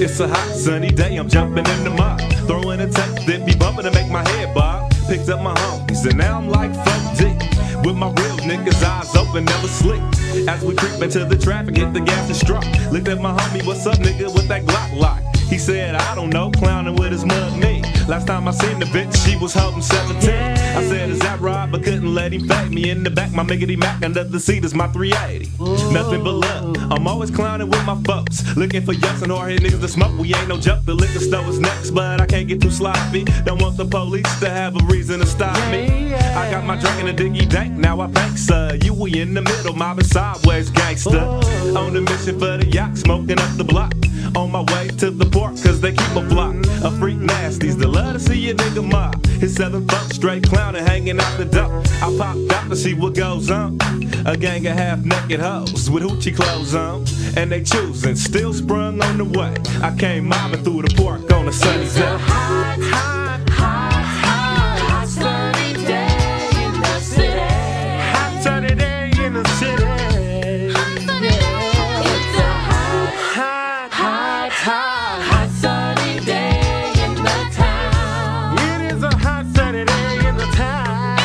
It's a hot sunny day, I'm jumping in the mud, throwing a text, then be bumping to make my head bob. Picked up my homies, and now I'm like 4D. With my real niggas, eyes open, never sleep. As we creep into the traffic, hit the gas and struck. Looked at my homie, what's up, nigga, with that Glock lock? He said, I don't know, clowning with his mug me. Last time I seen the bitch, she was holding 17. I said, is that right? But couldn't let him fade me in the back. My miggity Mac under the seat is my 380. Nothing but love. I'm always clowning with my folks. Looking for yucks and hard-head niggas to smoke. We ain't no joke. The liquor store is next, but I can't get too sloppy. Don't want the police to have a reason to stop me. I got my drink in a diggy dank. Now I think, sir, you we in the middle, mobbing sideways, gangster. On the mission for the yacht, smoking up the block. On my way to the port, cause they keep a flock of freak nasties that love to see a nigga mob. His 7 folks straight clowning, hanging out the dock. I popped out to see what goes on. A gang of half-naked hoes with hoochie clothes on, and they choosing, still sprung on the way. I came mobbing through the park on a sunny day. It's a hot sunny day in the city. Hot sunny day in the city. Hot sunny day in the town. It is a hot sunny day in the town.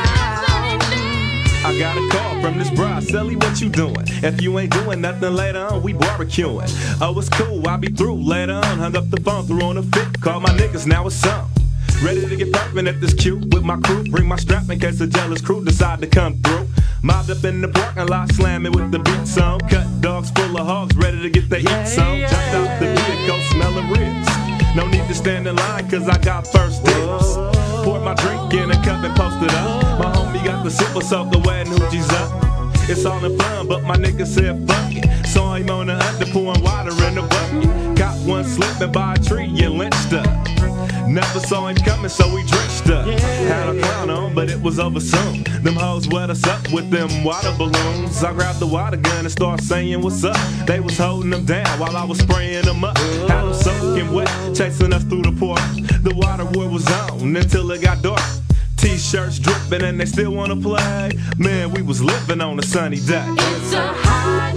I got a call from this bride, Sally, what you doing? If you ain't doing nothing later on, we barbecuing. Oh, it's cool, I'll be through later on. Hung up the phone, threw on a fit, called my niggas, now it's on. Ready to get poppin' at this queue with my crew. Bring my strap in case a jealous crew decide to come through. Mobbed up in the parking lot, slamming with the beats on. Cut dogs full of hogs, ready to get the eats on. Jumped out the vehicle, smelling ribs. No need to stand in line, cause I got first dibs. Poured my drink in a cup and posted up. My homie got the super soaker, wet and hoochies up. It's all in fun, but my nigga said fuck it. Saw him on the under pouring water in the bucket. Caught one slipping by a tree and lynched up. Never saw him coming, so we drenched up. Had a clown on, but it was over soon. Them hoes wet us up with them water balloons. I grabbed the water gun and started saying what's up. They was holding them down while I was spraying them up. Had them soaking wet, chasing us through the park. The water war was on until it got dark. T-shirts dripping and they still wanna play. Man, we was living on a sunny day. It's a hot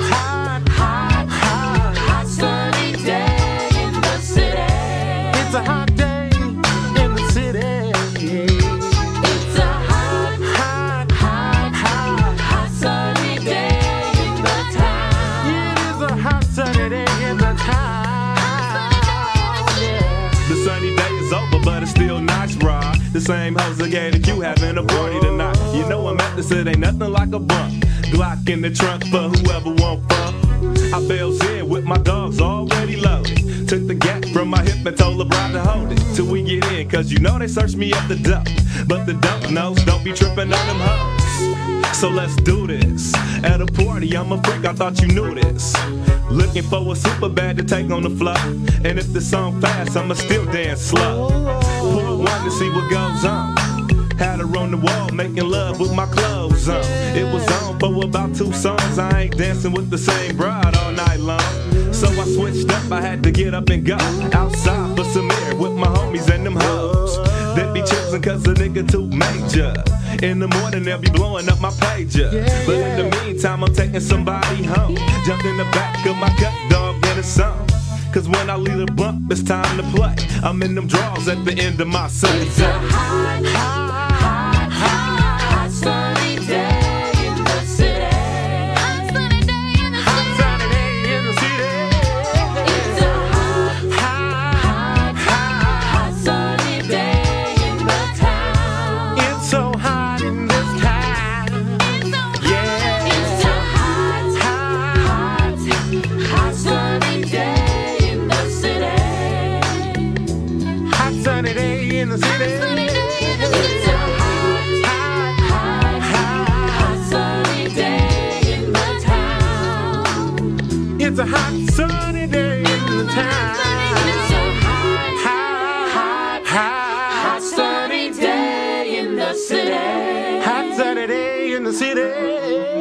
sunny day in the city. It's a hot day in the city. It's a hot sunny day in the town. It is a hot sunny day in the town. The sunny day is over, but it's still nice, Rob. The same hoes that gave the Q having a party tonight. You know I'm at this, it ain't nothing like a bump. Glock in the trunk for whoever want fun. I bells in with my dogs already loaded. Took the gap from my hip and told the bride to hold it till we get in, cause you know they search me at the dump. But the dump knows don't be tripping on them hoes. So let's do this. At a party, I'm a freak, I thought you knew this. Looking for a super bad to take on the floor. And if the song fast, I'ma still dance slow. Pull one to see what goes on. Had her on the wall, making love with my clothes on. It was on for about 2 songs. I ain't dancing with the same bride all night long. So I switched up, I had to get up and go outside for some air with my homies and them hoes. They be choosing cause the nigga too major. In the morning they'll be blowing up my pager. But in the meantime I'm taking somebody home. Jumped in the back of my cut dog in a song. Cause when I leave the bump, it's time to play. I'm in them draws at the end of my sunny It's a day. hot sunny day in the city. Hot sunny day in the city. Hot sunny day in the city. It's a hot sunny day in the town. It's so hot in this town. Yeah. It's a hot sunny day in the city. Hot sunny day in the city. It's a hot sunny day in the town. It's a hot sunny day in the town. It's a hot sunny day in the city. Hot sunny day in the city.